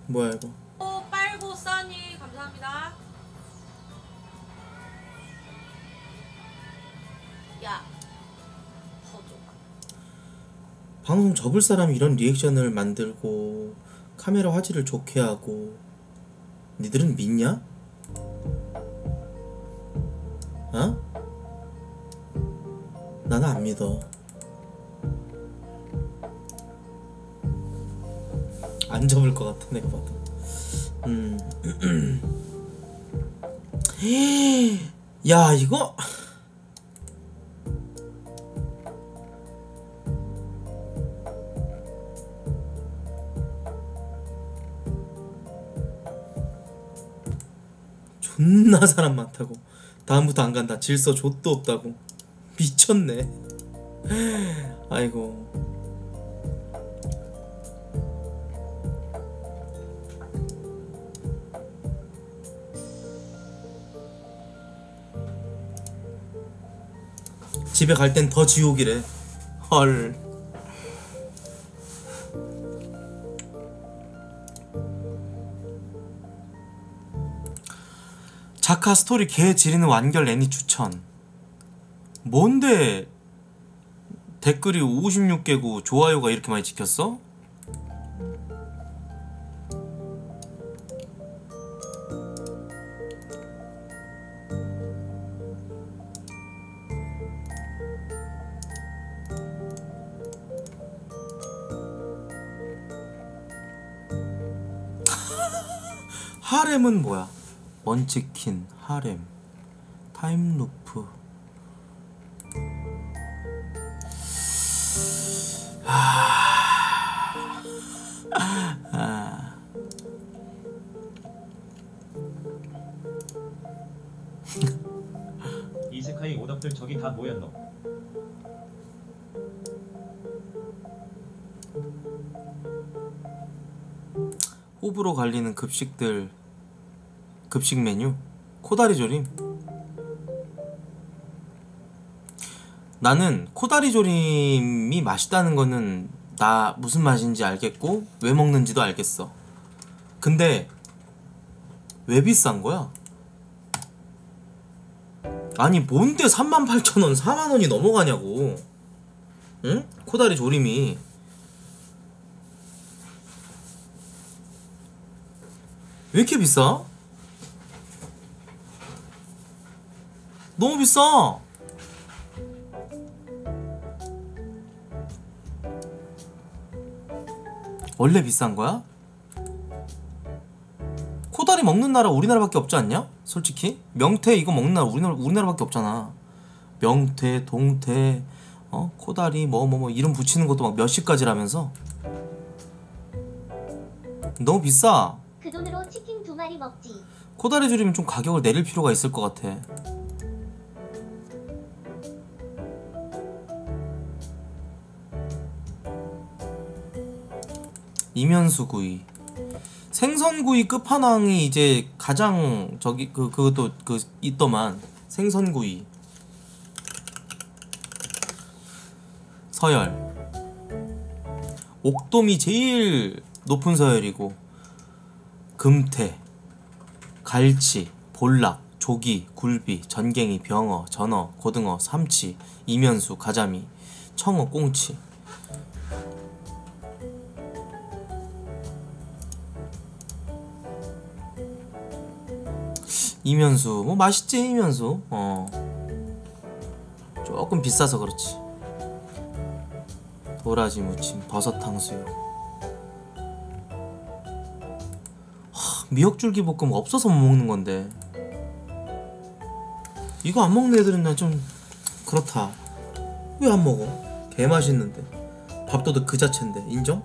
뭐야 이거? 빨고 써니 감사합니다. 야, 더 줘봐. 방송 접을 사람이 이런 리액션을 만들고 카메라 화질을 좋게 하고 니들은 믿냐? 어? 나는 안 믿어. 안 접을 것 같아 내가 봐도. 야 이거 존나 사람 많다고. 다음부터 안 간다. 질서 좆도 없다고. 미쳤네. 아이고. 집에 갈 땐 더 지옥이래. 헐. 자카 스토리 개 지리는 완결 애니 추천. 뭔데 댓글이 56개고 좋아요가 이렇게 많이 찍혔어? 하렘은 뭐야? 먼치킨, 하렘, 타임루프. 이세카이 오덕들 저기 다 모였노. 호불호 갈리는 급식들. 급식 메뉴? 코다리 조림. 나는 코다리 조림이 맛있다는 거는 나 무슨 맛인지 알겠고 왜 먹는지도 알겠어. 근데 왜 비싼 거야? 아니 뭔데 38,000원 4만원이 넘어가냐고. 응? 코다리 조림이 왜 이렇게 비싸? 너무 비싸. 원래 비싼 거야? 코다리 먹는 나라 우리나라밖에 없지 않냐? 솔직히 명태 이거 먹는 나라 우리나라밖에 없잖아. 명태, 동태, 코다리 뭐 이름 붙이는 것도 막 몇십 가지라면서. 너무 비싸. 그 돈으로 치킨 2마리 먹지. 코다리 조림은 좀 가격을 내릴 필요가 있을 것 같아. 이면수구이. 생선구이 끝판왕이 이제 가장 저기 그것도 있더만. 생선구이. 서열. 옥돔이 제일 높은 서열이고 금태, 갈치, 볼락, 조기, 굴비, 전갱이, 병어, 전어, 고등어, 삼치, 이면수, 가자미, 청어, 꽁치. 이면수 뭐 맛있지. 이면수 조금 비싸서 그렇지. 도라지 무침, 버섯 탕수육. 미역줄기 볶음 없어서 못 먹는 건데 이거 안 먹는 애들은 나 좀 그렇다. 왜 안 먹어? 개 맛있는데. 밥도둑 그 자체인데. 인정?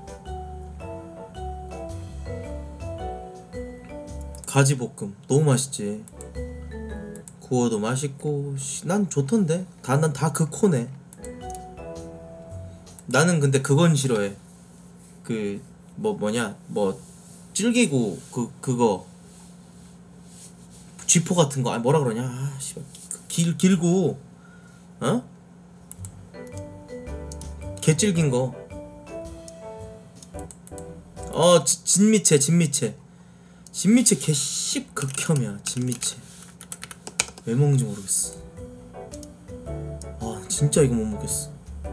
가지볶음 너무 맛있지. 구워도 맛있고 난 좋던데. 난 다 그 코네. 나는 근데 그건 싫어해. 그 뭐냐 질기고 그거 쥐포 같은 거. 아니 뭐라 그러냐. 아 씨발 길고 개 질긴 거. 진미채 개씹 극혐이야. 진미채 왜 먹는지 모르겠어. 아 진짜 이거 못 먹겠어.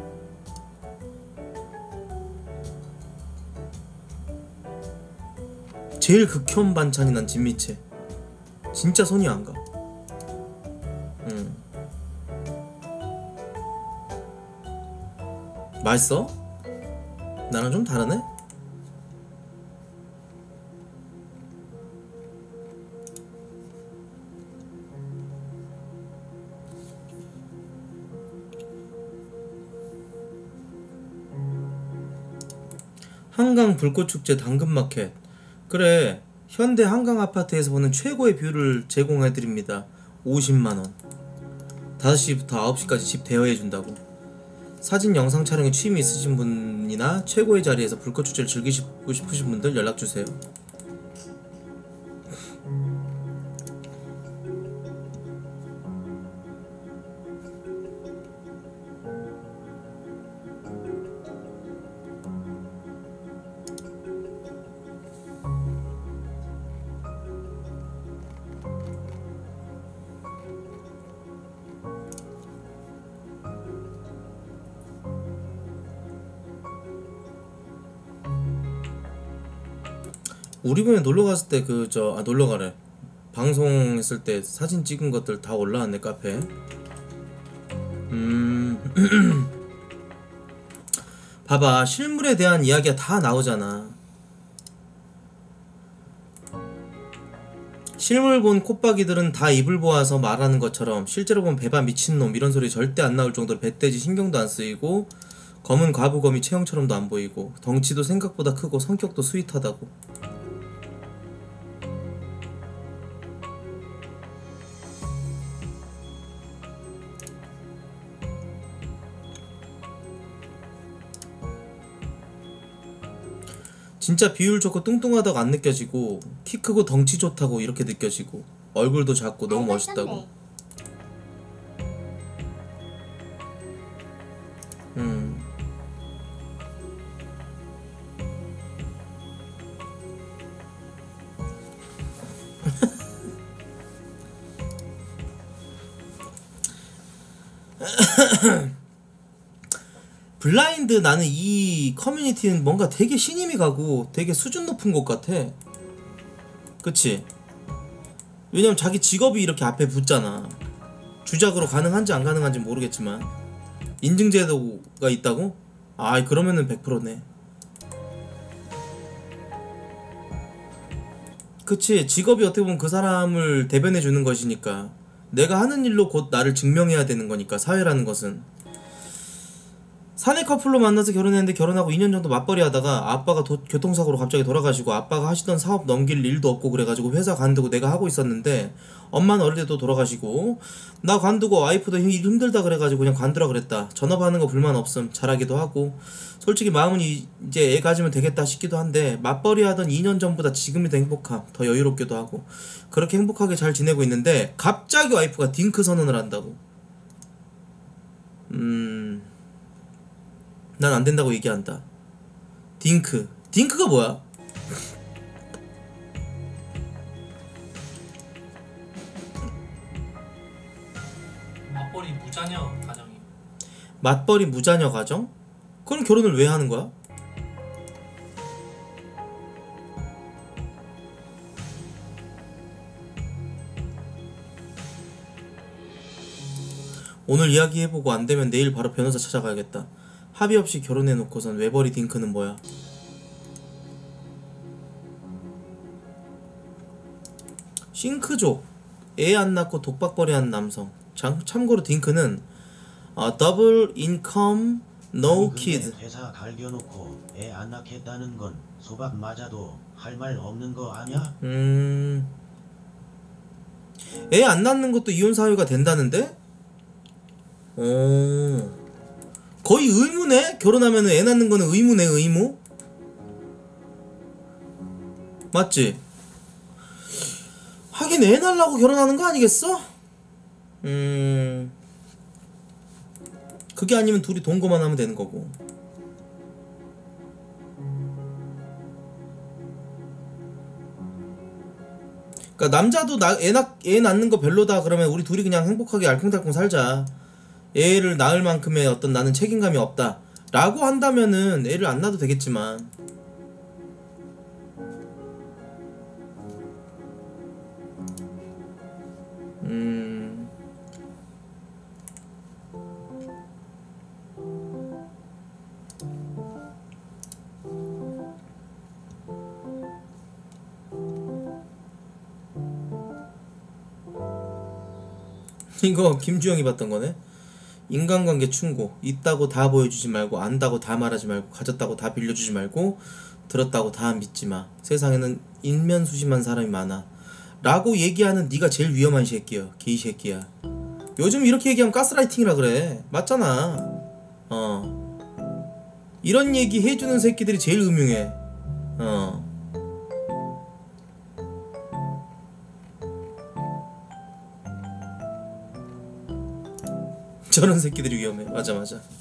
제일 극혐 반찬이 난 진미채. 진짜 손이 안 가. 맛있어? 나랑 좀 다르네? 한강 불꽃축제 당근마켓. 그래, 현대 한강 아파트에서 보는 최고의 뷰를 제공해드립니다. 50만원. 5시부터 9시까지 집 대여해준다고. 사진 영상 촬영에 취미 있으신 분이나 최고의 자리에서 불꽃축제를 즐기고 싶으신 분들 연락주세요. 우리 분에 놀러 갔을 때 놀러 가래. 방송했을 때 사진 찍은 것들 다 올라왔네 카페에. 봐봐, 실물에 대한 이야기가 다 나오잖아. 실물 본 콧박이들은 다 입을 보아서 말하는 것처럼 실제로 본 배바 미친놈 이런 소리 절대 안 나올 정도로 배돼지 신경도 안 쓰이고 검은 과부검이 체형처럼도 안 보이고 덩치도 생각보다 크고 성격도 스윗하다고. 진짜 비율 좋고 뚱뚱하다고 안 느껴지고 키 크고 덩치 좋다고 이렇게 느껴지고 얼굴도 작고 너무 멋있다고. 블라인드 나는 이 커뮤니티는 뭔가 되게 신임이 가고 되게 수준 높은 것 같아. 그치? 왜냐면 자기 직업이 이렇게 앞에 붙잖아. 주작으로 가능한지 안 가능한지 모르겠지만 인증제도가 있다고? 아 그러면은 100%네. 그치, 직업이 어떻게 보면 그 사람을 대변해 주는 것이니까 내가 하는 일로 곧 나를 증명해야 되는 거니까. 사회라는 것은 사내 커플로 만나서 결혼했는데 결혼하고 2년 정도 맞벌이 하다가 아빠가 교통사고로 갑자기 돌아가시고 아빠가 하시던 사업 넘길 일도 없고 그래가지고 회사 관두고 내가 하고 있었는데 엄마는 어릴 때도 돌아가시고 나 관두고 와이프도 힘들다 그래가지고 그냥 관두라 그랬다. 전업하는 거 불만 없음. 잘하기도 하고 솔직히 마음은 이제 애 가지면 되겠다 싶기도 한데 맞벌이 하던 2년 전보다 지금이 더 행복함. 더 여유롭기도 하고 그렇게 행복하게 잘 지내고 있는데 갑자기 와이프가 딩크 선언을 한다고. 난 안 된다고 얘기한다. 딩크가 뭐야? 맞벌이 무자녀 가정이. 맞벌이 무자녀 가정? 그럼 결혼을 왜 하는 거야? 오늘 이야기해보고 안되면 내일 바로 변호사 찾아가야겠다. 합의 없이 결혼해놓고선 외벌이 딩크는 뭐야? 싱크족, 애 안 낳고 독박벌이 한 남성. 참고로 딩크는 더블 인컴 노 키드. 회사 갈겨놓고 애 안 낳겠다는 건 소박 맞아도 할 말 없는 거 아냐? 애 안 낳는 것도 이혼 사유가 된다는데? 거의 의무네? 결혼하면 애 낳는 거는 의무네. 의무? 맞지? 하긴 애 낳으려고 결혼하는 거 아니겠어? 그게 아니면 둘이 동거만 하면 되는 거고. 그러니까 남자도 애 낳는 거 별로다 그러면 우리 둘이 그냥 행복하게 알콩달콩 살자. 애를 낳을 만큼의 어떤 나는 책임감이 없다 라고 한다면은 애를 안 낳아도 되겠지만 이거 김주영이 봤던 거네. 인간관계 충고. 있다고 다 보여주지 말고, 안다고 다 말하지 말고, 가졌다고 다 빌려주지 말고, 들었다고 다 믿지 마. 세상에는 인면수심한 사람이 많아 라고 얘기하는 네가 제일 위험한 새끼야. 개이새끼야. 요즘 이렇게 얘기하면 가스라이팅이라 그래. 맞잖아. 이런 얘기 해주는 새끼들이 제일 음흉해. 저런 새끼들이 위험해. 맞아.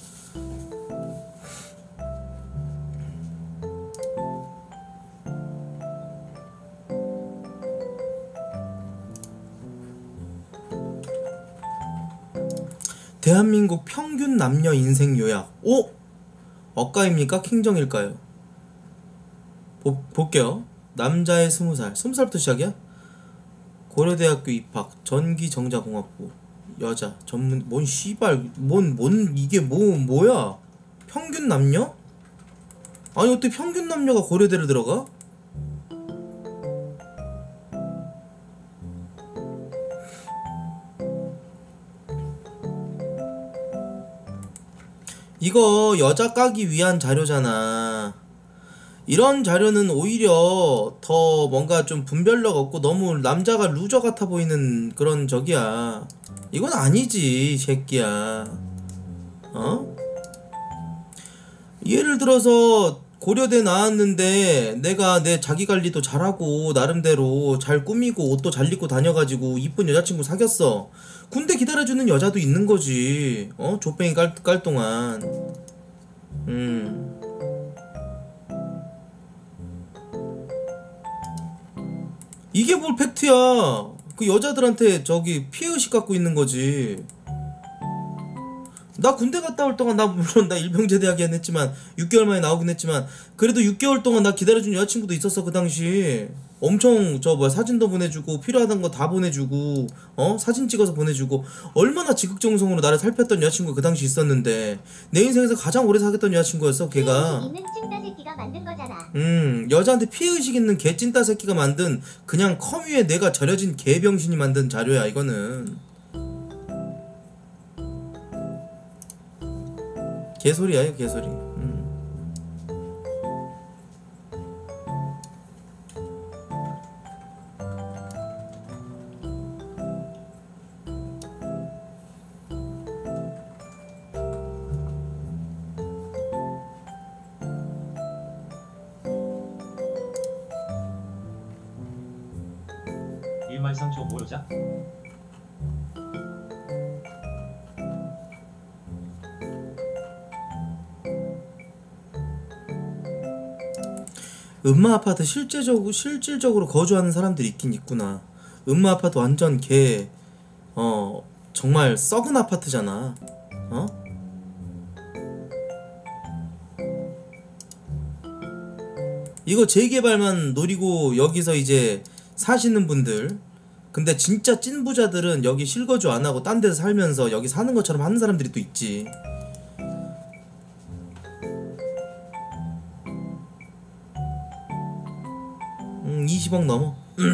대한민국 평균 남녀 인생 요약. 오! 억가입니까? 킹정일까요? 볼게요. 남자의 20살. 20살부터 시작이야? 고려대학교 입학. 전기정자공학부. 여자 전문 뭔 씨발 뭔 이게 뭐야? 평균 남녀? 아니 어떻게 평균 남녀가 고려대를 들어가? 이거 여자 까기 위한 자료잖아. 이런 자료는 오히려 더 뭔가 좀 분별력 없고 너무 남자가 루저 같아 보이는 그런 적이야. 이건 아니지, 새끼야. 예를 들어서 고려대 나왔는데 내가 내 자기관리도 잘하고 나름대로 잘 꾸미고 옷도 잘 입고 다녀가지고 이쁜 여자친구 사귀었어. 군대 기다려주는 여자도 있는 거지. 족뱅이 깔 동안. 이게 뭘 팩트야. 그 여자들한테 저기 피해의식 갖고 있는 거지. 나 군대 갔다 올 동안 물론 나 일병제대하긴 했지만 6개월 만에 나오긴 했지만 그래도 6개월 동안 나 기다려준 여자친구도 있었어. 그 당시 엄청 사진도 보내주고 필요하던 거 다 보내주고 사진 찍어서 보내주고 얼마나 지극정성으로 나를 살폈던 여자친구가 그 당시 있었는데 내 인생에서 가장 오래 사귀었던 여자친구였어 걔가. 있는 찐따 새끼가 만든 거잖아. 여자한테 피해의식 있는 개 찐따 새끼가 만든 그냥 커뮤에 내가 절여진 개병신이 만든 자료야 이거는. 개소리야 이거 개소리. 일말상초 모여자. 음마 아파트 실질적으로 거주하는 사람들이 있긴 있구나. 음마 아파트 완전 정말 썩은 아파트잖아. 이거 재개발만 노리고 여기서 이제 사시는 분들. 근데 진짜 찐 부자들은 여기 실거주 안 하고 딴 데서 살면서 여기 사는 것처럼 하는 사람들이 또 있지. 20억 넘어.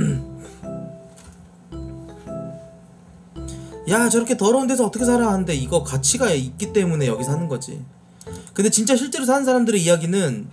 야 저렇게 더러운 데서 어떻게 살아 하는데 이거 가치가 있기 때문에 여기 사는 거지. 근데 진짜 실제로 사는 사람들의 이야기는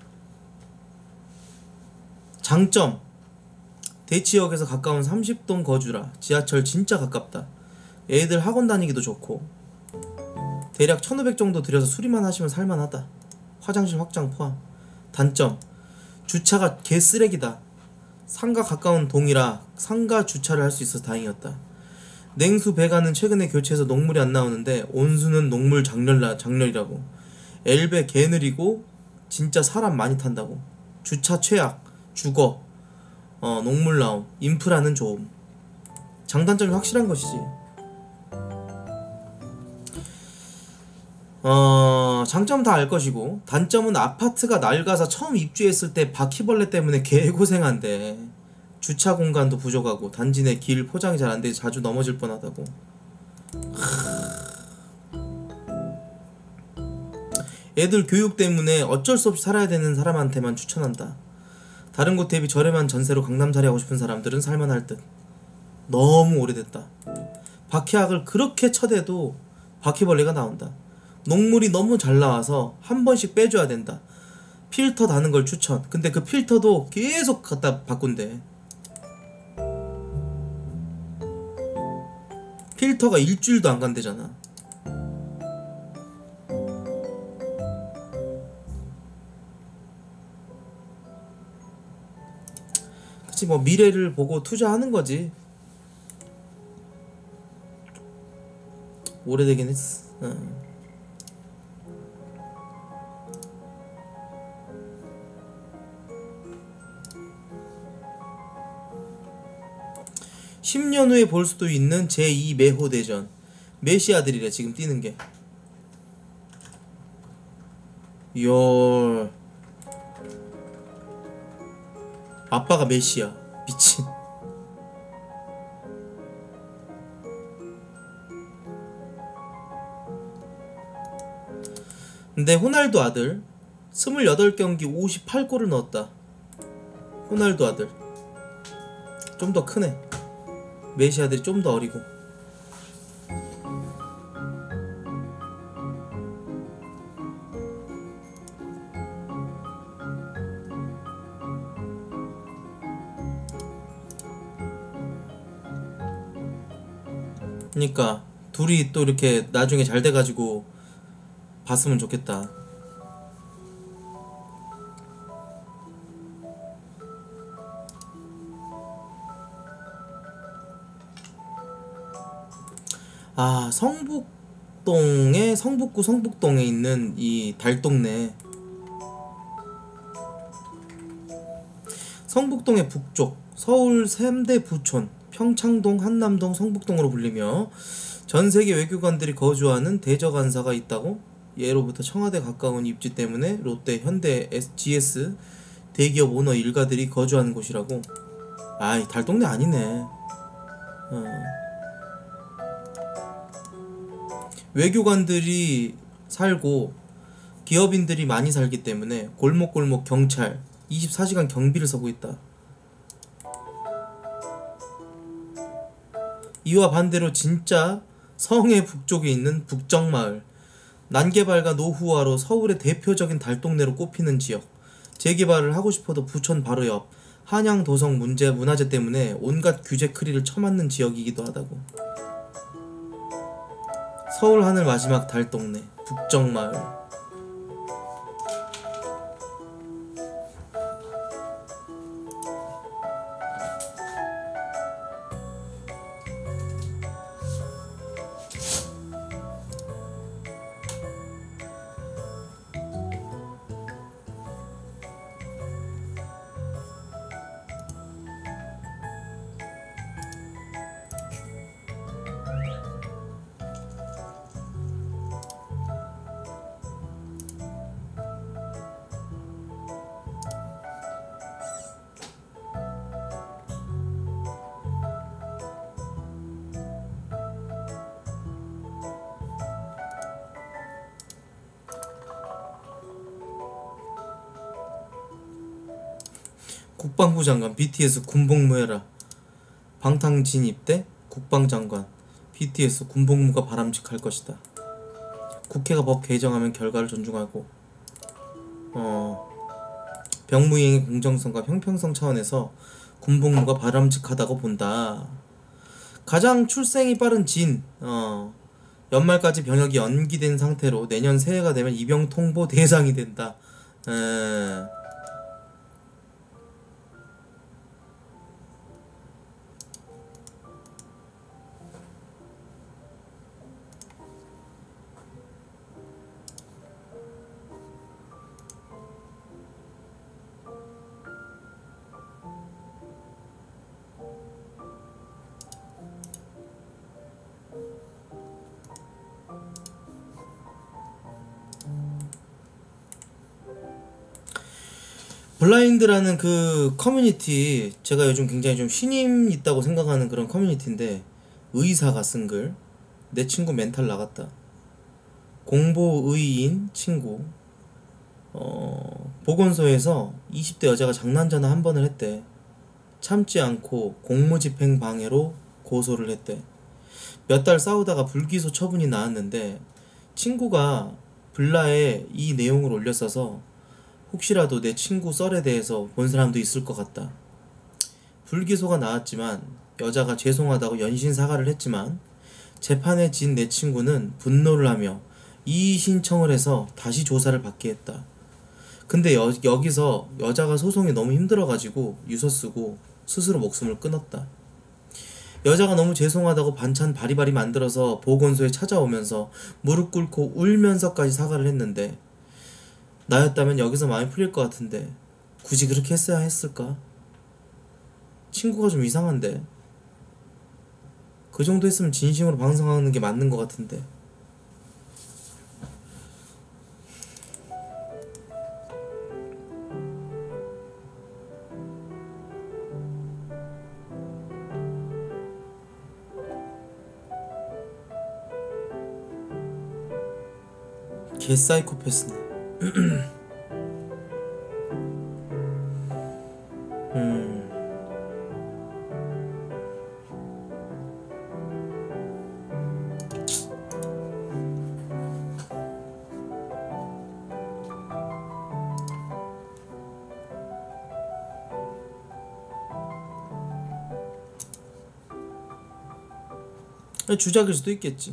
장점 대치역에서 가까운 30동 거주라. 지하철 진짜 가깝다. 애들 학원 다니기도 좋고 대략 1,500 정도 들여서 수리만 하시면 살만하다. 화장실 확장 포함. 단점 주차가 개쓰레기다. 상가 가까운 동이라 상가 주차를 할 수 있어서 다행이었다. 냉수 배관은 최근에 교체해서 녹물이 안 나오는데 온수는 녹물 장렬이라고. 엘베 개 느리고 진짜 사람 많이 탄다고. 주차 최악. 죽어. 녹물 나옴. 인프라는 좋음. 장단점이 확실한 것이지. 장점은 다 알 것이고 단점은 아파트가 낡아서 처음 입주했을 때 바퀴벌레 때문에 개고생한대. 주차 공간도 부족하고 단지 내 길 포장이 잘 안돼 자주 넘어질 뻔하다고. 애들 교육 때문에 어쩔 수 없이 살아야 되는 사람한테만 추천한다. 다른 곳 대비 저렴한 전세로 강남살이 하고 싶은 사람들은 살만할 듯. 너무 오래됐다. 바퀴약을 그렇게 쳐대도 바퀴벌레가 나온다. 녹물이 너무 잘 나와서 한 번씩 빼줘야 된다. 필터 다는 걸 추천. 근데 그 필터도 계속 갖다 바꾼대. 필터가 일주일도 안 간대잖아. 그치, 뭐 미래를 보고 투자하는 거지. 오래되긴 했어. 10년 후에 볼 수도 있는 제2 메호 대전. 메시 아들이래 지금 뛰는 게. 이야. 아빠가 메시야. 미친. 근데 호날두 아들 28경기 58골을 넣었다. 호날두 아들 좀 더 크네. 메시 아들이 좀 더 어리고. 그니까 둘이 또 이렇게 나중에 잘 돼가지고 봤으면 좋겠다. 아, 성북구 성북동에 있는 이 달동네. 성북동의 북쪽, 서울 3대 부촌, 평창동, 한남동, 성북동으로 불리며 전세계 외교관들이 거주하는 대저간사가 있다고? 예로부터 청와대 가까운 입지 때문에 롯데, 현대, GS 대기업 오너 일가들이 거주하는 곳이라고. 아이, 달동네 아니네. 외교관들이 살고 기업인들이 많이 살기 때문에 골목골목 경찰 24시간 경비를 서고 있다. 이와 반대로 진짜 성의 북쪽에 있는 북정마을, 난개발과 노후화로 서울의 대표적인 달동네로 꼽히는 지역. 재개발을 하고 싶어도 부천 바로 옆 한양 도성 문화재 때문에 온갖 규제 크리를 쳐맞는 지역이기도 하다고. 서울 하늘 마지막 달동네 북정마을. 국방부 장관 BTS 군복무해라. 방탄 진입대 국방장관 BTS 군복무가 바람직할 것이다. 국회가 법 개정하면 결과를 존중하고 병무이행의 공정성과 형평성 차원에서 군복무가 바람직하다고 본다. 가장 출생이 빠른 진 연말까지 병역이 연기된 상태로 내년 새해가 되면 입영 통보 대상이 된다. 블라인드라는 그 커뮤니티, 제가 요즘 굉장히 좀 신임 있다고 생각하는 그런 커뮤니티인데, 의사가 쓴 글. 내 친구 멘탈 나갔다. 공보의인 친구. 보건소에서 20대 여자가 장난전화 한 번을 했대. 참지 않고 공무집행 방해로 고소를 했대. 몇 달 싸우다가 불기소 처분이 나왔는데, 친구가 블라에 이 내용을 올렸어서 혹시라도 내 친구 썰에 대해서 본 사람도 있을 것 같다. 불기소가 나왔지만 여자가 죄송하다고 연신 사과를 했지만, 재판에 진 내 친구는 분노를 하며 이의 신청을 해서 다시 조사를 받게 했다. 근데 여기서 여자가 소송이 너무 힘들어가지고 유서 쓰고 스스로 목숨을 끊었다. 여자가 너무 죄송하다고 반찬 바리바리 만들어서 보건소에 찾아오면서 무릎 꿇고 울면서까지 사과를 했는데, 나였다면 여기서 마음이 풀릴 것 같은데 굳이 그렇게 했어야 했을까? 친구가 좀 이상한데. 그 정도 했으면 진심으로 방송하는 게 맞는 것 같은데. 개 사이코패스네. 주작일 수도 있겠지.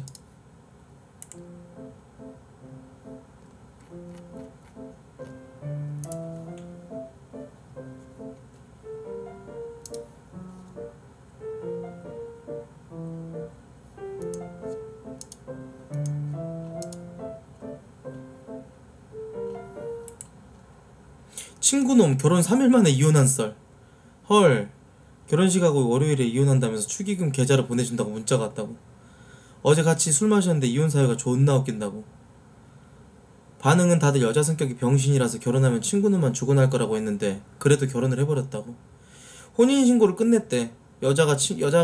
친구놈 결혼 3일 만에 이혼한 썰. 헐, 결혼식하고 월요일에 이혼한다면서 축의금 계좌로 보내준다고 문자가 왔다고. 어제 같이 술 마셨는데 이혼 사유가 존나 웃긴다고. 반응은 다들 여자 성격이 병신이라서 결혼하면 친구놈만 죽어날 거라고 했는데 그래도 결혼을 해버렸다고. 혼인신고를 끝냈대. 여자가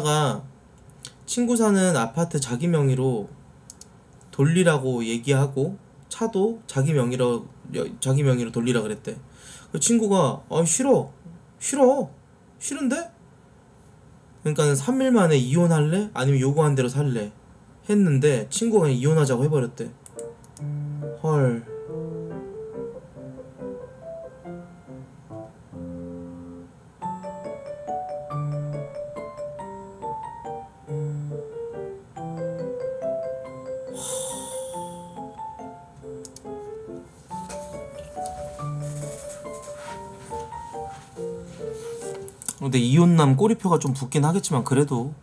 친구 사는 아파트 자기 명의로 돌리라고 얘기하고, 차도 자기 명의로 돌리라 그랬대. 그 친구가 싫은데? 그러니까 3일 만에 이혼할래? 아니면 요구한 대로 살래? 했는데 친구가 그냥 이혼하자고 해버렸대. 헐. 근데 이혼남 꼬리표가 좀 붓긴 하겠지만 그래도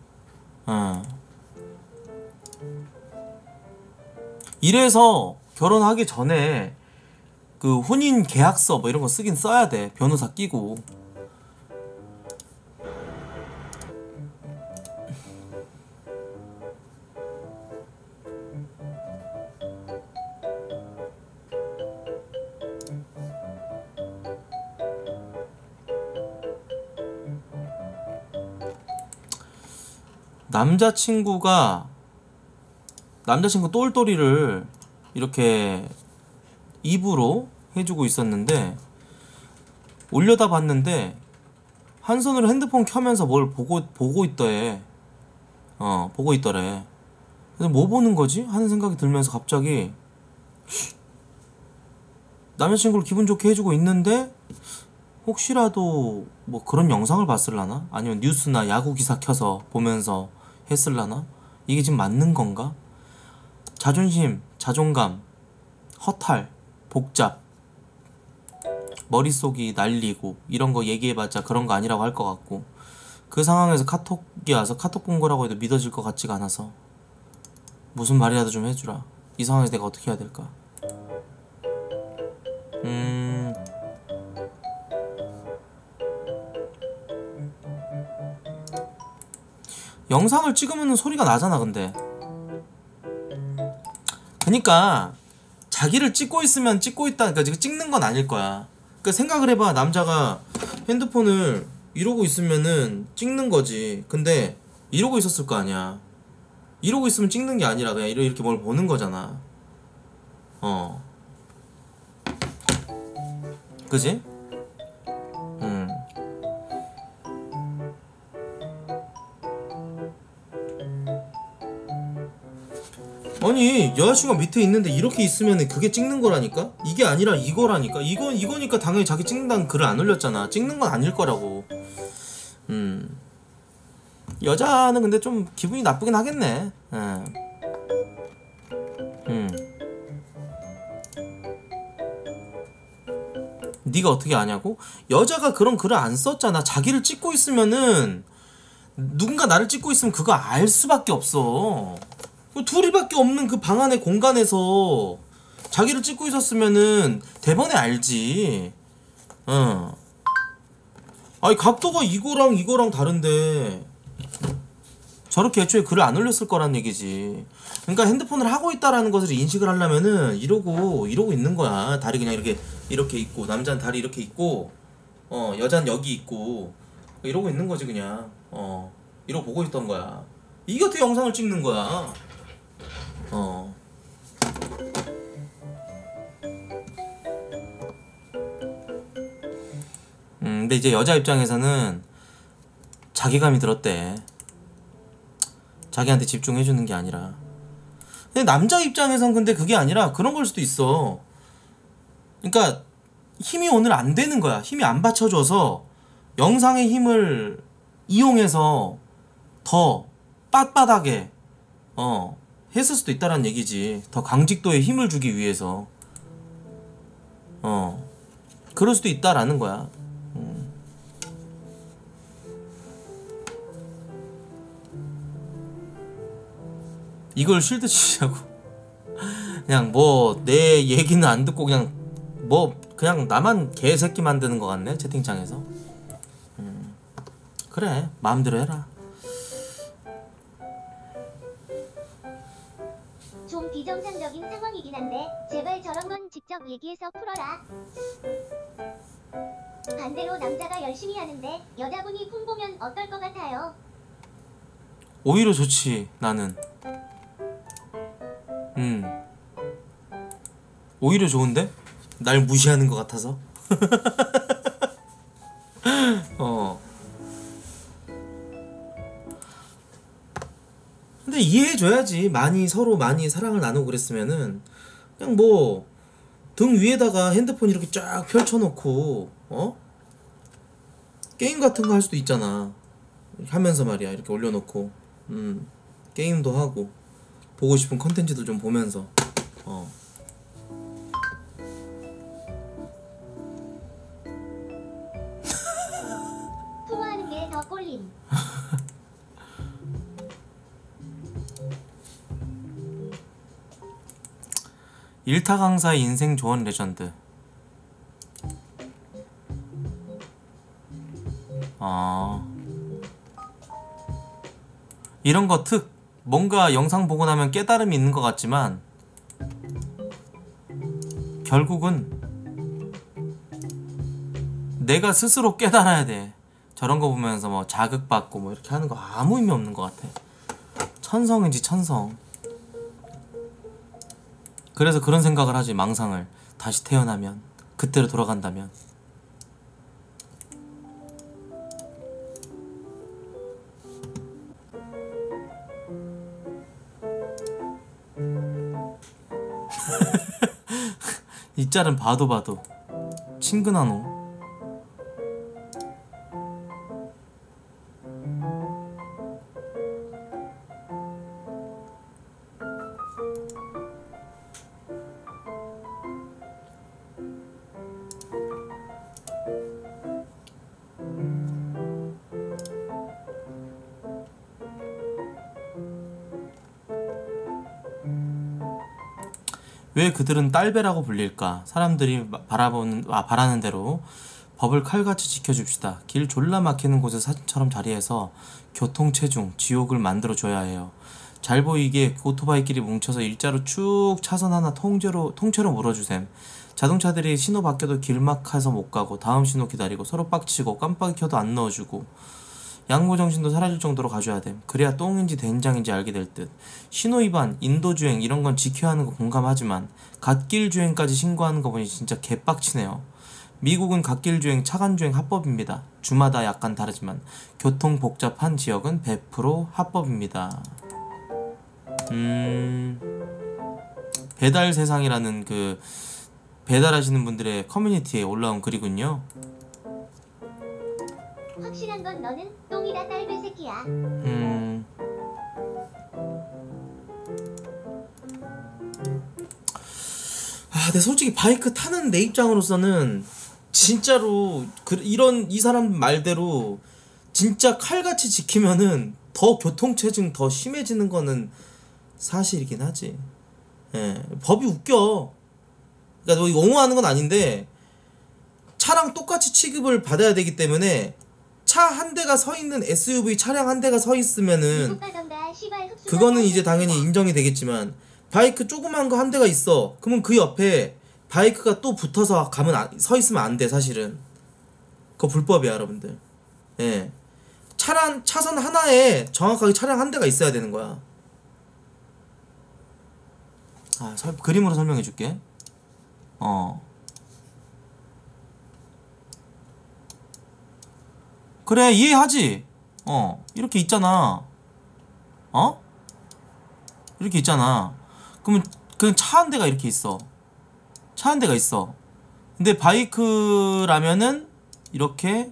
이래서 결혼하기 전에 그 혼인 계약서 뭐 이런 거 쓰긴 써야 돼. 변호사 끼고. 남자친구 똘똘이를 이렇게 입으로 해주고 있었는데, 올려다 봤는데 한 손으로 핸드폰 켜면서 뭘 보고 있더래. 보고 있더래. 그래서 뭐 보는 거지? 하는 생각이 들면서 갑자기 남자친구를 기분 좋게 해주고 있는데 혹시라도 뭐 그런 영상을 봤을라나? 아니면 뉴스나 야구 기사 켜서 보면서 했을라나? 이게 지금 맞는 건가? 자존심, 자존감, 허탈, 복잡, 머릿속이 날리고 이런 거 얘기해봤자 그런 거 아니라고 할 것 같고, 그 상황에서 카톡이 와서 카톡 본 거라고 해도 믿어질 것 같지가 않아서 무슨 말이라도 좀 해주라. 이 상황에서 내가 어떻게 해야 될까? 영상을 찍으면 소리가 나잖아. 근데 그니까 자기를 찍고 있으면 찍고 있다니까 지금 찍는 건 아닐 거야. 그러니까 그러니까 생각을 해봐. 남자가 핸드폰을 이러고 있으면은 찍는 거지. 근데 이러고 있었을 거 아니야. 이러고 있으면 찍는 게 아니라 그냥 이렇게 뭘 보는 거잖아. 그지? 아니 여자친구가 밑에 있는데 이렇게 있으면 그게 찍는 거라니까? 이게 아니라 이거라니까? 이거니까 당연히 자기 찍는다는 글을 안 올렸잖아. 찍는 건 아닐 거라고. 여자는 근데 좀 기분이 나쁘긴 하겠네. 네가 어떻게 아냐고? 여자가 그런 글을 안 썼잖아. 자기를 찍고 있으면은 누군가 나를 찍고 있으면 그거 알 수밖에 없어. 둘이밖에 없는 그 방 안의 공간에서 자기를 찍고 있었으면은 대번에 알지. 아니 각도가 이거랑 다른데 저렇게 애초에 글을 안 올렸을 거란 얘기지. 그러니까 핸드폰을 하고 있다라는 것을 인식을 하려면은 이러고 있는 거야. 다리 그냥 이렇게 있고, 남자는 다리 이렇게 있고, 여자는 여기 있고, 이러고 있는 거지 그냥. 이러고 보고 있던 거야. 이 곁에 영상을 찍는 거야. 근데 이제 여자 입장에서는 자괴감이 들었대. 자기한테 집중해주는 게 아니라. 근데 남자 입장에선 근데 그게 아니라 그런 걸 수도 있어. 그러니까 힘이 오늘 안 되는 거야. 힘이 안 받쳐줘서 영상의 힘을 이용해서 더 빳빳하게 했을 수도 있다란 얘기지. 더 강직도에 힘을 주기 위해서. 그럴 수도 있다라는 거야. 이걸 쉴드 치자고. 그냥 뭐 내 얘기는 안 듣고 그냥 나만 개새끼 만드는 것 같네 채팅창에서. 그래 마음대로 해라. 좀 비정상적인 상황이긴 한데 제발 저런 건 직접 얘기해서 풀어라. 반대로 남자가 열심히 하는데 여자분이 흉보면 어떨 것 같아요? 오히려 좋지 나는. 오히려 좋은데? 날 무시하는 것 같아서. 근데 이해해줘야지. 서로 많이 사랑을 나누고 그랬으면은 그냥 뭐 등 위에다가 핸드폰 이렇게 쫙 펼쳐놓고 게임 같은 거 할 수도 있잖아. 이렇게 하면서 말이야. 이렇게 올려놓고 게임도 하고 보고 싶은 컨텐츠도 좀 보면서 토하는 게 더 꼴림. 일타 강사의 인생 조언 레전드. 이런 거 뭔가 영상 보고 나면 깨달음이 있는 것 같지만 결국은 내가 스스로 깨달아야 돼. 저런 거 보면서 뭐 자극받고 뭐 이렇게 하는 거 아무 의미 없는 것 같아. 천성이지 천성. 그래서 그런 생각을 하지. 망상을 다시 태어나면 그때로 돌아간다면. 이 짤은 봐도 친근하노. 왜 그들은 딸배라고 불릴까? 사람들이 바라는 대로 법을 칼같이 지켜줍시다. 길 졸라 막히는 곳에 사진처럼 자리해서 교통체중, 지옥을 만들어줘야 해요. 잘 보이게 오토바이끼리 뭉쳐서 일자로 쭉 차선 하나 통째로 물어주셈. 자동차들이 신호 바뀌어도 길막해서 못 가고 다음 신호 기다리고 서로 빡치고 깜빡이 켜도 안 넣어주고 양보 정신도 사라질 정도로 가져야 됨. 그래야 똥인지 된장인지 알게 될 듯. 신호 위반, 인도주행 이런 건 지켜야 하는 거 공감하지만 갓길 주행까지 신고하는 거 보니 진짜 개빡치네요. 미국은 갓길 주행, 차간 주행 합법입니다. 주마다 약간 다르지만 교통 복잡한 지역은 100% 합법입니다. 배달 세상이라는 그 배달하시는 분들의 커뮤니티에 올라온 글이군요. 확실한 건 너는 똥이다 딸배 새끼야. 근데 솔직히 바이크 타는 내 입장으로서는 진짜로 이런 이 사람 말대로 진짜 칼같이 지키면은 더 교통체증 더 심해지는 거는 사실이긴 하지. 예, 법이 웃겨. 그러니까 너 이거 옹호하는 건 아닌데 차랑 똑같이 취급을 받아야 되기 때문에 차 한 대가 서 있는 SUV 차량 한 대가 서 있으면은 그거는 이제 당연히 인정이 되겠지만 바이크 조그만 거 한 대가 있어. 그러면 그 옆에 바이크가 또 붙어서 서 있으면 안 돼, 사실은. 그거 불법이야, 여러분들. 예. 차선 하나에 정확하게 차량 한 대가 있어야 되는 거야. 그림으로 설명해 줄게. 그래, 이해하지? 이렇게 있잖아. 이렇게 있잖아. 그러면 그냥 차 한 대가 이렇게 있어. 차 한 대가 있어. 근데 바이크라면은 이렇게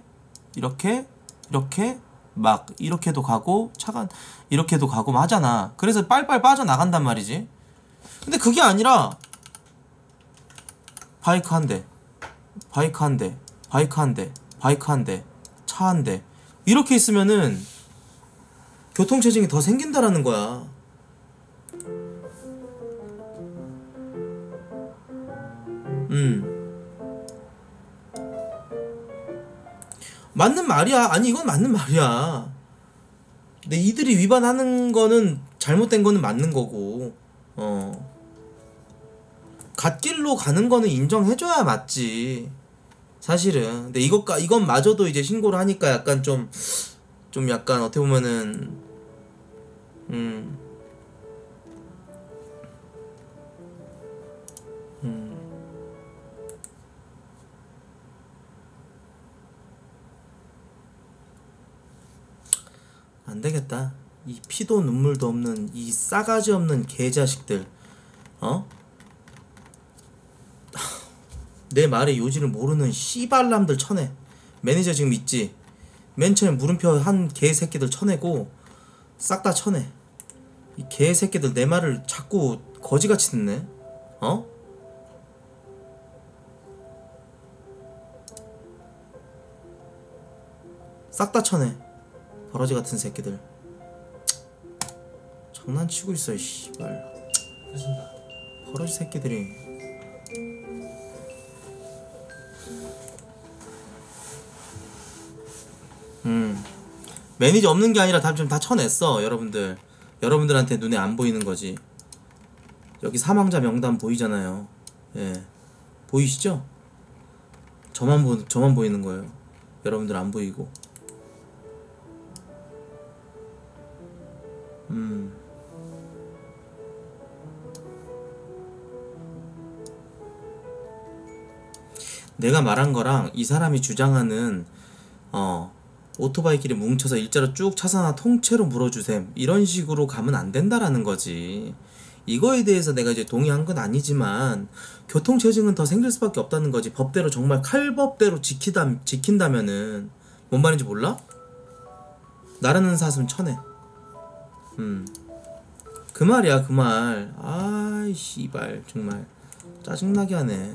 막 이렇게도 가고 차가 이렇게도 가고 하잖아. 그래서 빨빨 빠져나간단 말이지. 근데 그게 아니라 바이크 한 대, 바이크 한 대, 바이크 한 대, 바이크 한 대, 차 한 대 이렇게 있으면은 교통체증이 더 생긴다라는 거야. 맞는 말이야. 아니 이건 맞는 말이야. 근데 이들이 위반하는 거는 잘못된 거는 맞는 거고 갓길로 가는 거는 인정해줘야 맞지 사실은. 근데 이건 마저도 이제 신고를 하니까 약간 좀 약간 어떻게 보면은 안 되겠다. 이 피도 눈물도 없는 이 싸가지 없는 개자식들. 내 말에 요지를 모르는 씨발람들 쳐내. 매니저 지금 있지? 맨 처음에 물음표 한 개새끼들 쳐내고 싹 다 쳐내. 이 개새끼들 내 말을 자꾸 거지같이 듣네. 싹 다 쳐내. 버러지 같은 새끼들. 장난치고 있어 이 씨발. 됐습니다. 버러지 새끼들이. 매니저 없는 게 아니라 다 쳐냈어. 여러분들한테 눈에 안 보이는 거지. 여기 사망자 명단 보이잖아요. 예, 보이시죠? 저만 보이는 거예요. 여러분들 안 보이고. 내가 말한 거랑 이 사람이 주장하는 오토바이끼리 뭉쳐서 일자로 쭉 차선 하나 통째로 물어주셈 이런 식으로 가면 안 된다라는 거지. 이거에 대해서 내가 이제 동의한 건 아니지만 교통체증은 더 생길 수밖에 없다는 거지. 법대로 정말 칼법대로 지킨다면은. 뭔 말인지 몰라? 나라는 사슴 쳐내. 그 말이야 그 말. 아이 씨발 정말 짜증나게 하네.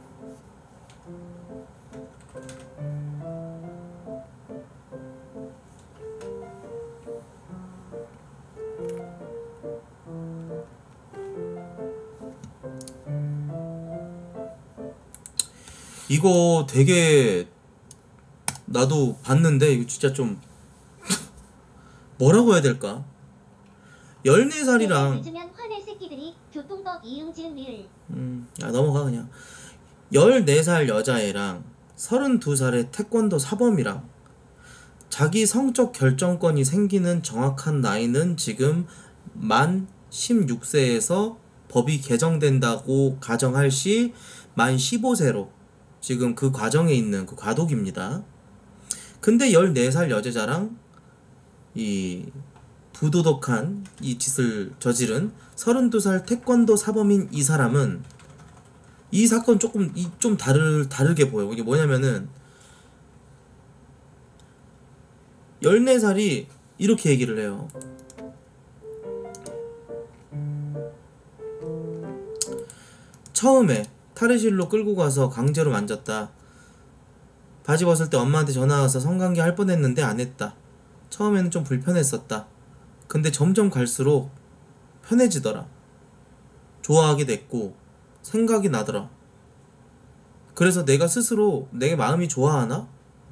이거 되게 나도 봤는데 이거 진짜 좀 뭐라고 해야 될까? 14살이랑 요즘엔 화낼 새끼들이 교통법 이응지응 리을. 넘어가 그냥. 14살 여자애랑 32살의 태권도 사범이랑 자기 성적 결정권이 생기는 정확한 나이는 지금 만 16세에서 법이 개정된다고 가정할 시 만 15세로 지금 그 과정에 있는 그 과도기입니다. 근데 14살 여자자랑 이 부도덕한 이 짓을 저지른 32살 태권도 사범인 이 사람은 이 사건 조금 좀 다르게 보여. 이게 뭐냐면은 14살이 이렇게 얘기를 해요. 처음에 탈의실로 끌고 가서 강제로 만졌다. 바지 벗을 때 엄마한테 전화 와서 성관계 할 뻔했는데 안 했다. 처음에는 좀 불편했었다. 근데 점점 갈수록 편해지더라. 좋아하게 됐고 생각이 나더라. 그래서 내가 스스로 내 마음이 좋아하나?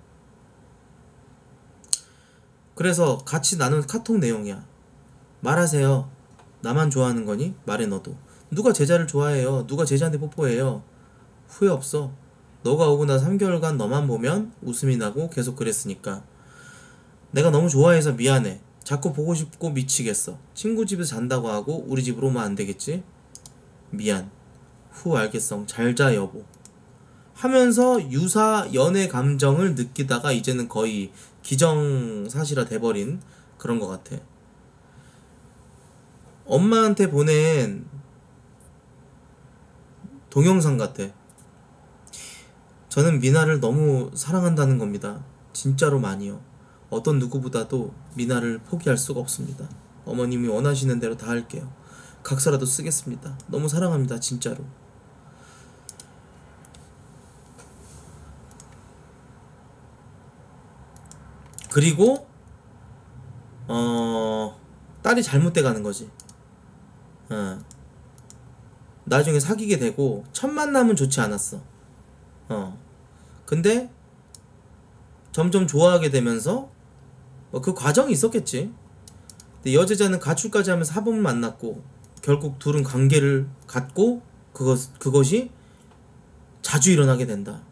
그래서 같이 나눈 카톡 내용이야. 말하세요. 나만 좋아하는 거니? 말해 너도. 누가 제자를 좋아해요? 누가 제자한테 뽀뽀해요? 후회 없어. 너가 오고 나 3개월간 너만 보면 웃음이 나고 계속 그랬으니까. 내가 너무 좋아해서 미안해. 자꾸 보고 싶고 미치겠어. 친구 집에서 잔다고 하고 우리 집으로 오면 안 되겠지? 미안. 후 알겠어. 잘 자 여보. 하면서 유사 연애 감정을 느끼다가 이제는 거의 기정사실화 돼버린 그런 것 같아. 엄마한테 보낸 동영상 같아. 저는 미나를 너무 사랑한다는 겁니다. 진짜로 많이요. 어떤 누구보다도 미나를 포기할 수가 없습니다. 어머님이 원하시는 대로 다 할게요. 각서라도 쓰겠습니다. 너무 사랑합니다. 진짜로. 그리고 딸이 잘못돼 가는 거지. 나중에 사귀게 되고 첫 만남은 좋지 않았어. 근데 점점 좋아하게 되면서 그 과정이 있었겠지. 근데 여제자는 가출까지 하면서 사범을 만났고 결국 둘은 관계를 갖고 그것이 자주 일어나게 된다.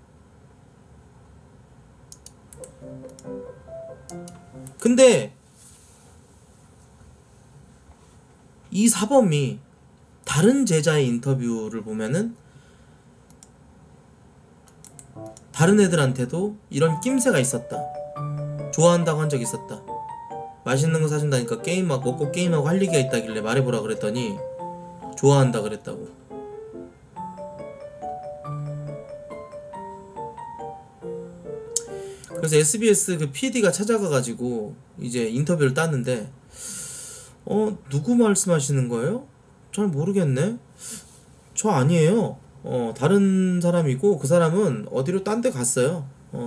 근데 이 사범이 다른 제자의 인터뷰를 보면은 다른 애들한테도 이런 낌새가 있었다. 좋아한다고 한 적 있었다. 맛있는 거 사준다니까 게임하고 꼭 게임하고 할 얘기가 있다길래 말해보라 그랬더니 좋아한다 그랬다고. 그래서 SBS 그 PD가 찾아가가지고 이제 인터뷰를 땄는데 누구 말씀하시는 거예요? 잘 모르겠네. 저 아니에요. 다른 사람이고 그 사람은 어디로 딴 데 갔어요.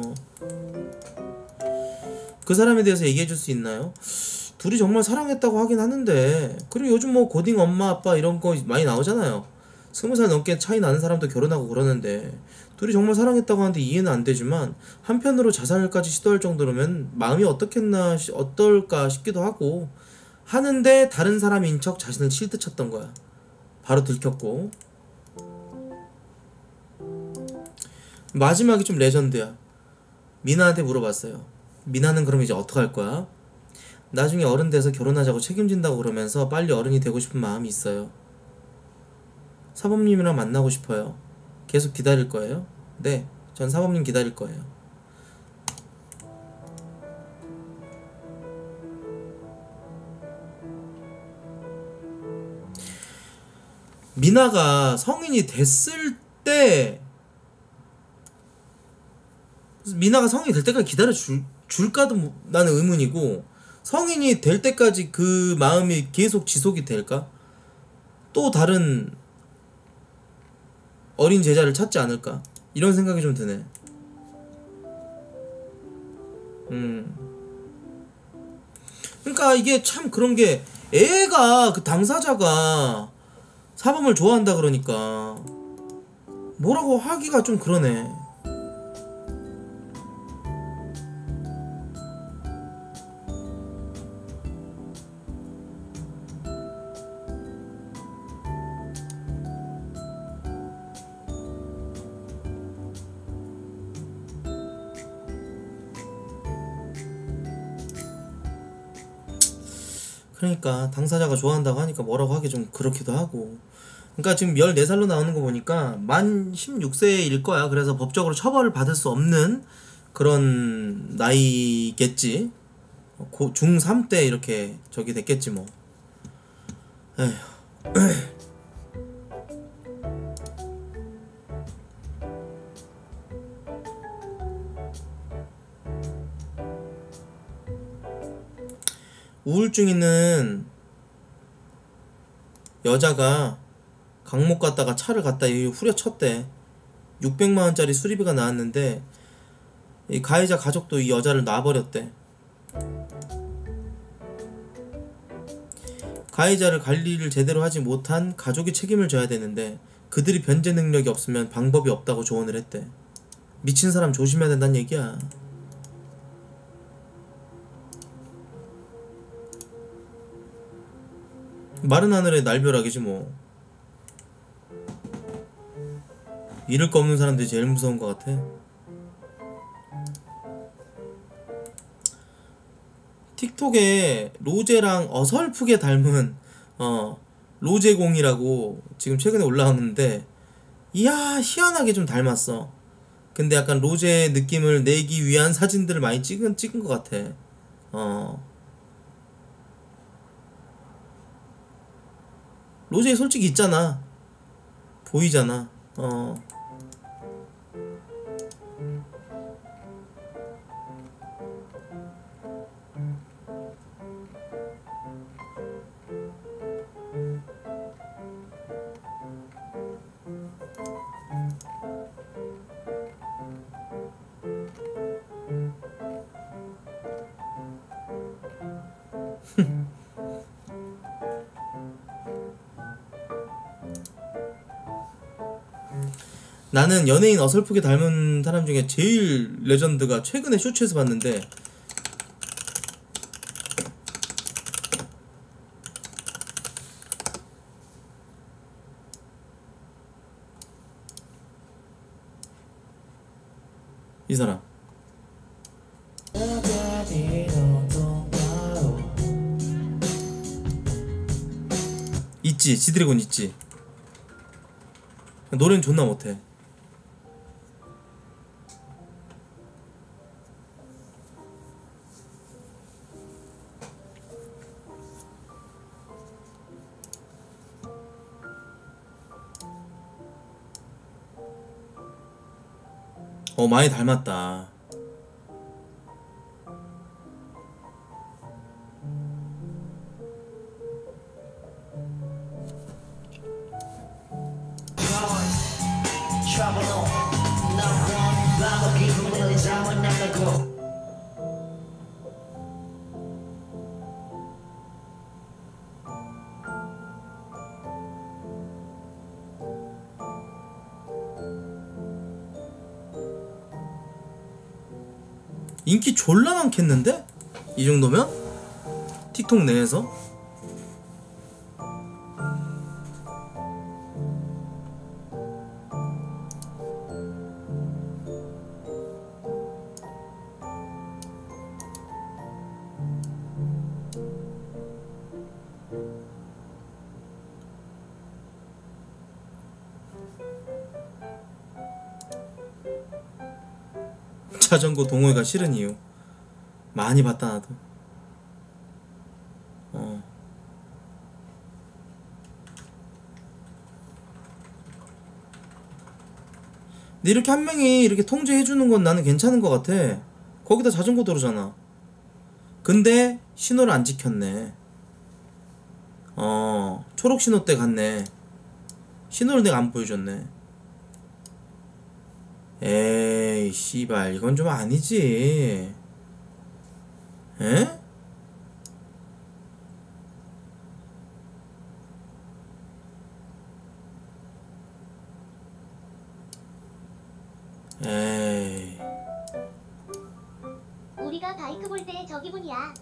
그 사람에 대해서 얘기해 줄 수 있나요? 둘이 정말 사랑했다고 하긴 하는데, 그리고 요즘 뭐 고딩 엄마 아빠 이런 거 많이 나오잖아요. 20살 넘게 차이 나는 사람도 결혼하고 그러는데 둘이 정말 사랑했다고 하는데 이해는 안 되지만 한편으로 자살까지 시도할 정도로면 마음이 어떨까 싶기도 하고 하는데 다른 사람인 척 자신을 실드 쳤던 거야. 바로 들켰고. 마지막이 좀 레전드야. 미나한테 물어봤어요. 미나는 그럼 이제 어떡할 거야? 나중에 어른 돼서 결혼하자고 책임진다고 그러면서 빨리 어른이 되고 싶은 마음이 있어요. 사범님이랑 만나고 싶어요. 계속 기다릴 거예요? 네, 전 사범님 기다릴 거예요. 미나가 성인이 됐을 때 미나가 성인이 될 때까지 기다려 줄까도 나는 의문이고, 성인이 될 때까지 그 마음이 계속 지속이 될까? 또 다른 어린 제자를 찾지 않을까? 이런 생각이 좀 드네. 그러니까 이게 참 그런 게, 애가 그 당사자가 사범을 좋아한다 그러니까 뭐라고 하기가 좀 그러네. 그러니까 당사자가 좋아한다고 하니까 뭐라고 하기 좀 그렇기도 하고. 그러니까 지금 14살로 나오는 거 보니까 만 16세일 거야. 그래서 법적으로 처벌을 받을 수 없는 그런 나이겠지. 중3 때 이렇게 저기 됐겠지 뭐. 에휴. 우울증 있는 여자가 강목 갔다가 차를 갖다 후려쳤대. 600만원짜리 수리비가 나왔는데 이 가해자 가족도 이 여자를 놔버렸대. 가해자를 관리를 제대로 하지 못한 가족이 책임을 져야 되는데 그들이 변제 능력이 없으면 방법이 없다고 조언을 했대. 미친 사람 조심해야 된다는 얘기야. 마른 하늘의 날벼락이지 뭐. 잃을 거 없는 사람들이 제일 무서운 것 같아. 틱톡에 로제랑 어설프게 닮은 로제공이라고 지금 최근에 올라왔는데, 이야 희한하게 좀 닮았어. 근데 약간 로제 느낌을 내기 위한 사진들을 많이 찍은 것 같아. 로제 솔직히 있잖아. 보이잖아. 나는 연예인 어설프게 닮은 사람 중에 제일 레전드가 최근에 쇼츠에서 봤는데, 이 사람 있지, 지드래곤 있지. 노래는 존나 못해. 많이 닮았다. 인기 졸라 많겠는데? 이 정도면? 틱톡 내에서? 자전거 동호회가 싫은 이유 많이 봤다 나도. 근데 이렇게 한 명이 이렇게 통제해주는 건 나는 괜찮은 것 같아. 거기다 자전거 도로잖아. 근데 신호를 안 지켰네. 초록 신호 때 갔네. 신호를 내가 안 보여줬네. 에이 씨발 이건 좀 아니지. 에? 에이 우리가 바이크 볼 때 저 기분이야.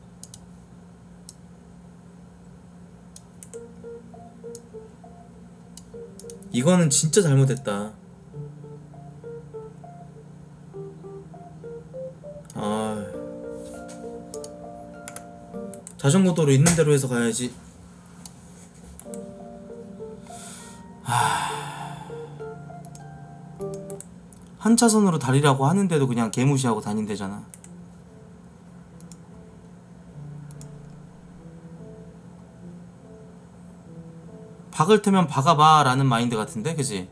이거는 진짜 잘못했다. 자전거 도로 있는 대로 해서 가야지. 한 차선으로 달리라고 하는데도 그냥 개무시하고 다닌대잖아. 박을 테면 박아봐 라는 마인드 같은데, 그지?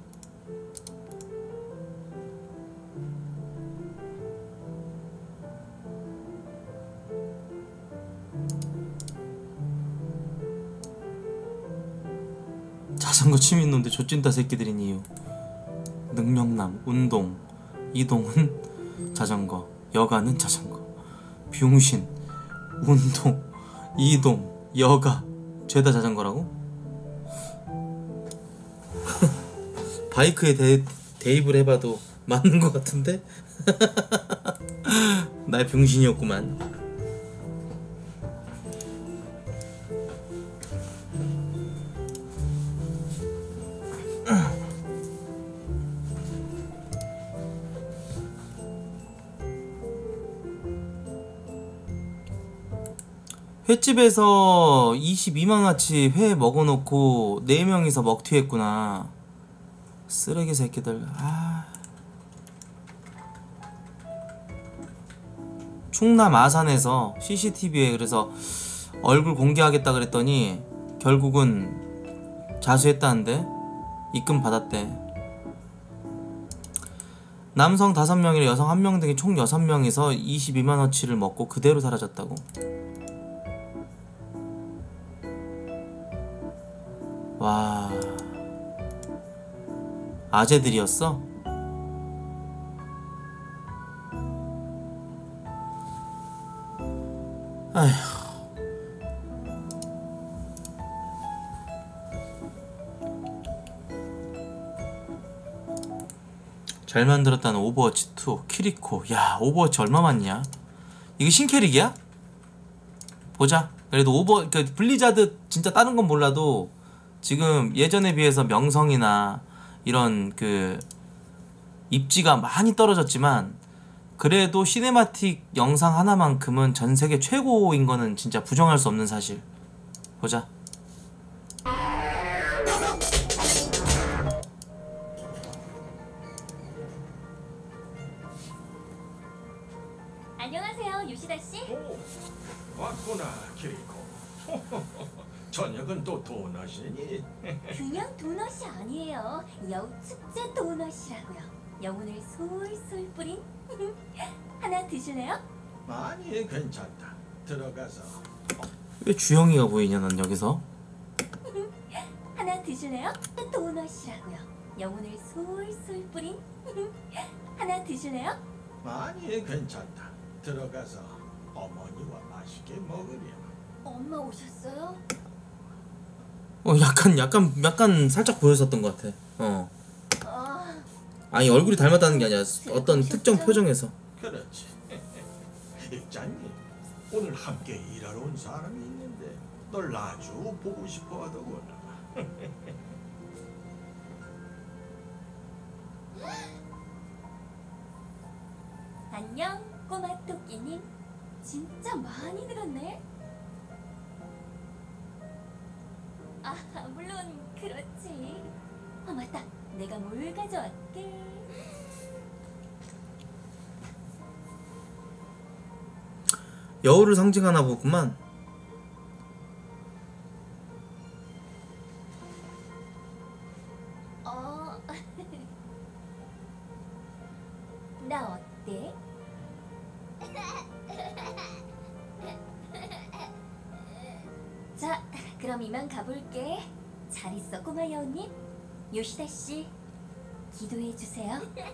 자전거 취미 있는데 좆찐따 새끼들인 이유. 능력남, 운동, 이동은 자전거, 여가는 자전거. 병신, 운동, 이동, 여가, 죄다 자전거라고? 바이크에 대입을 해봐도 맞는 것 같은데? 나의 병신이었구만. 횟집에서 22만원어치 회 먹어놓고 4명이서 먹튀했구나. 쓰레기 새끼들. 충남 아산에서 CCTV에 그래서 얼굴 공개하겠다 그랬더니 결국은 자수했다는데 입금 받았대. 남성 5명이랑 여성 1명 등이 총 6명이서 22만원어치를 먹고 그대로 사라졌다고. 와, 아재들이었어? 아휴. 잘 만들었다는 오버워치 2 키리코. 야, 오버워치 얼마 많냐? 이게 신캐릭이야? 보자. 그래도 그 블리자드 진짜 다른 건 몰라도 지금 예전에 비해서 명성이나 이런 그 입지가 많이 떨어졌지만 그래도 시네마틱 영상 하나만큼은 전 세계 최고인 거는 진짜 부정할 수 없는 사실. 보자. 안녕하세요, 요시다 씨. 오, 왔구나, 키리코. 저녁은 또 도넛이니? 그냥 도넛이 아니에요. 여우 축제 도넛이라고요. 영혼을 솔솔 뿌린. 하나 드실래요? 아니, 괜찮다. 들어가서. 왜 주영이가 보이냐 난 여기서? 하나 드실래요? 도넛이라고요. 영혼을 솔솔 뿌린. 하나 드실래요? 아니, 괜찮다. 들어가서 어머니와 맛있게 먹으렴. 엄마 오셨어요? 약간 살짝 보였었던 것 같아. 아니 얼굴이 닮았다는 게 아니라 어떤 특정 표정에서. 그렇지. 입장님, 오늘 함께 일하러 온 사람이 있는데 널 아주 보고 싶어 하더구나. 안녕, 꼬마 토끼님. 진짜 많이 늘었네. 아, 물론 그렇지. 아, 맞다. 내가 뭘 가져왔게. 여우를 상징하나 보구만. 나 어때? 자, 그럼 이만 가볼게. 잘 있어, 꼬마 여우님. 요시다 씨, 기도해 주세요.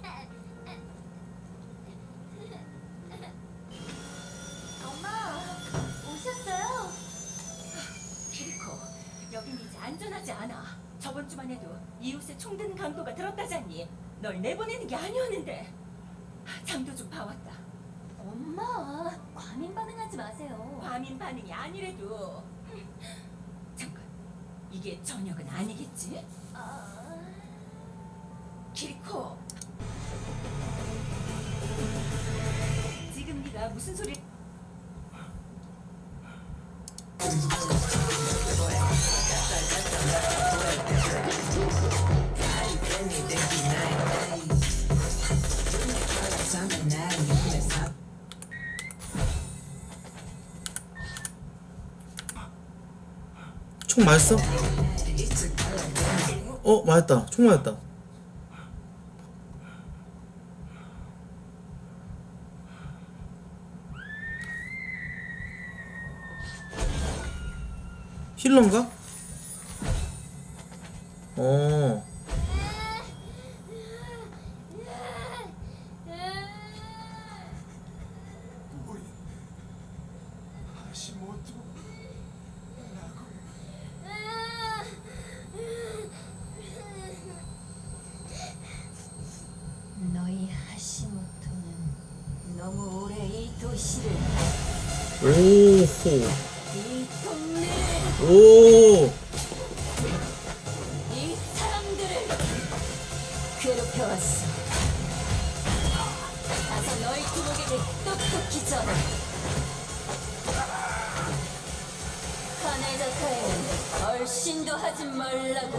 엄마, 오셨어요? 키리코, 여긴 이제 안전하지 않아. 저번 주만 해도 이웃의 총 드는 강도가 들었다잖니. 널 내보내는 게 아니었는데. 장도 좀 봐왔다. 엄마, 과민 반응하지 마세요. 과민 반응이 아니래도. 잠깐, 이게 저녁은 아니겠지? 키리코, 지금 네가 무슨 소리? 총 맞았어? 맞았다. 총 맞았다. 힐러인가? 우리 하시모토 라고 너희 하시모토는 너무 오래 이 도시를, 오호. 이 동네를, 오. 이 사람들을 괴롭혀왔어. 가서 너희 두목에게 똑똑히 전해. 카네자카에는 얼씬도 하지 말라고.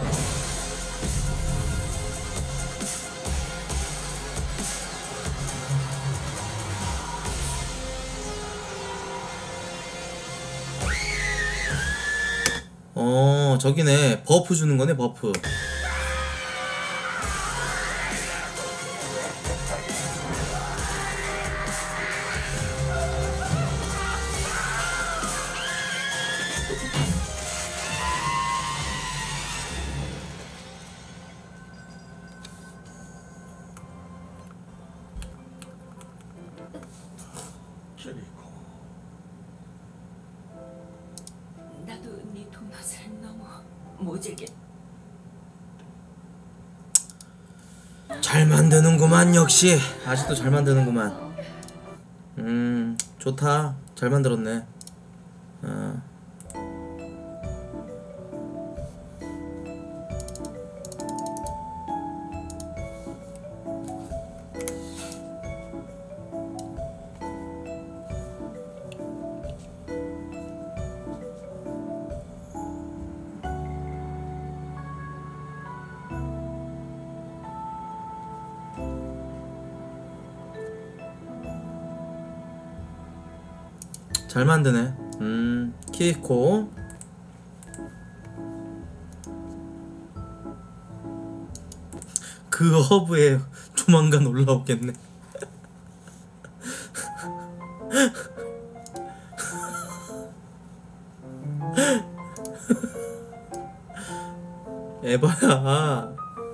저기네. 버프 주는 거네, 버프. 키리코. 나도 네 도넛을 너무 모질게. 잘 만드는구만. 역시 아직도 잘 만드는구만. 좋다. 잘 만들었네. 잘 만드네. 키코. 그 허브에 조만간 올라오겠네. 에바야.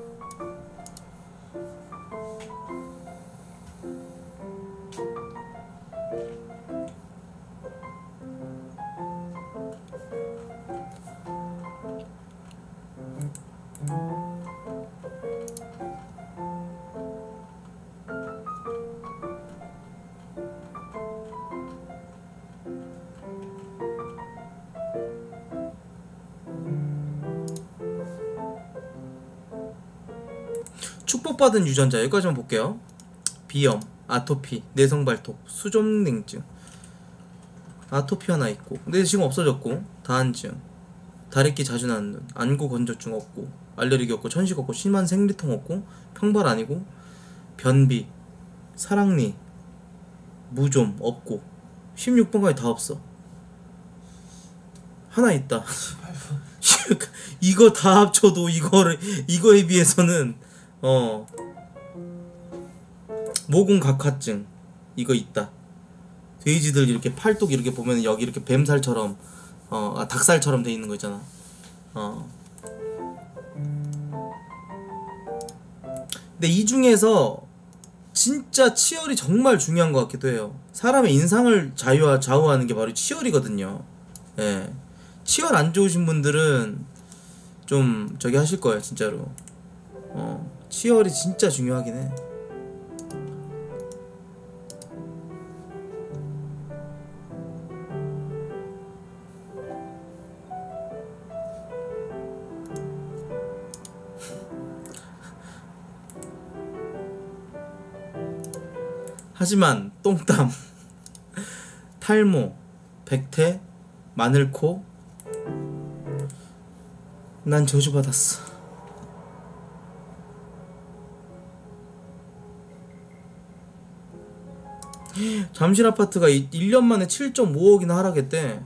축복받은 유전자 여기까지만 볼게요. 비염, 아토피, 내성발톱, 수족냉증, 아토피 하나 있고 근데 지금 없어졌고, 다한증, 다래끼 자주 나는 눈, 안구 건조증 없고, 알레르기 없고, 천식 없고, 심한 생리통 없고, 평발 아니고, 변비, 사랑니, 무좀 없고, 16번까지 다 없어. 하나 있다. 이거 다 합쳐도 이거에 비해서는 모공 각화증 이거 있다. 돼지들 이렇게 팔뚝 이렇게 보면 여기 이렇게 뱀살처럼 닭살처럼 돼 있는 거 있잖아. 근데 이 중에서 진짜 치열이 정말 중요한 것 같기도 해요. 사람의 인상을 좌우하는 게 바로 치열이거든요. 예. 치열 안 좋으신 분들은 좀 저기 하실 거예요, 진짜로. 치열이 진짜 중요하긴 해. 하지만 똥땀, 탈모, 백태, 마늘코, 난 저주받았어. 잠실 아파트가 1년 만에 7.5억이나 하락했대.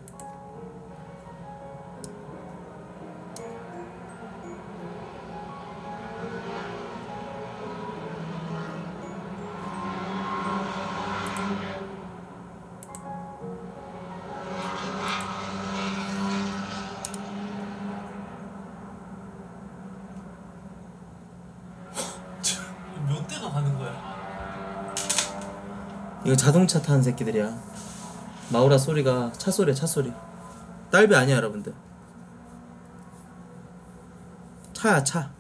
몇 대가 가는 거야? 이거 자동차 타는 새끼들이야. 마우라 소리가 차 소리야, 차 소리. 딸배 아니야, 여러분들. 차야, 차.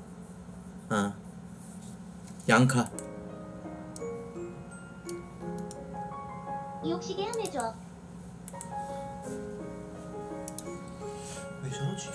양카. 이옥시계 해줘. 왜 저러지?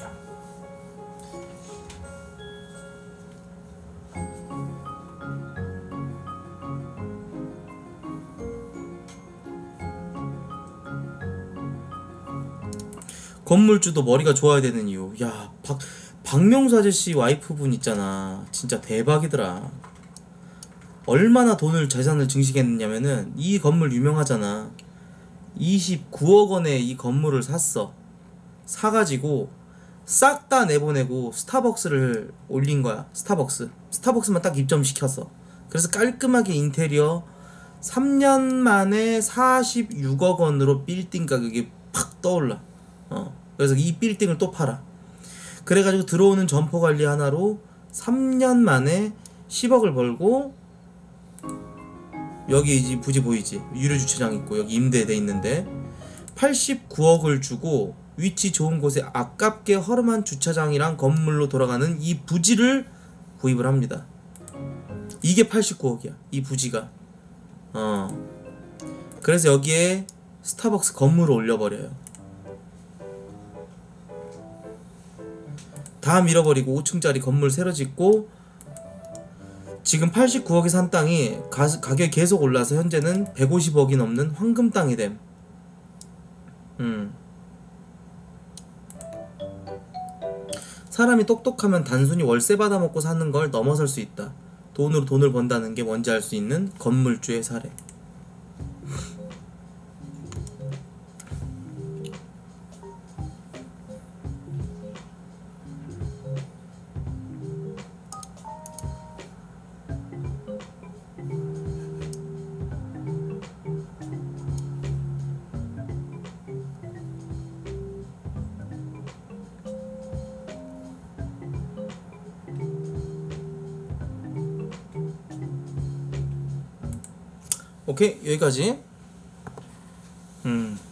건물주도 머리가 좋아야 되는 이유. 야, 박명수 아저씨 와이프분 있잖아. 진짜 대박이더라. 얼마나 돈을 재산을 증식했냐면은 이 건물 유명하잖아. 29억 원에 이 건물을 샀어. 사가지고 싹 다 내보내고 스타벅스를 올린 거야. 스타벅스만 딱 입점시켰어. 그래서 깔끔하게 인테리어 3년 만에 46억 원으로 빌딩 가격이 팍 떠올라. 그래서 이 빌딩을 또 팔아. 그래가지고 들어오는 점포 관리 하나로 3년 만에 10억을 벌고, 여기 이제 부지 보이지? 유료 주차장 있고 여기 임대돼 있는데 89억을 주고 위치 좋은 곳에 아깝게 허름한 주차장이랑 건물로 돌아가는 이 부지를 구입을 합니다. 이게 89억이야. 이 부지가. 그래서 여기에 스타벅스 건물을 올려버려요. 다 밀어버리고 5층짜리 건물 새로 짓고, 지금 89억에 산 땅이 가격이 계속 올라서 현재는 150억이 넘는 황금 땅이 됨. 사람이 똑똑하면 단순히 월세 받아먹고 사는 걸 넘어설 수 있다. 돈으로 돈을 번다는 게 뭔지 알 수 있는 건물주의 사례. 오케이, 여기까지.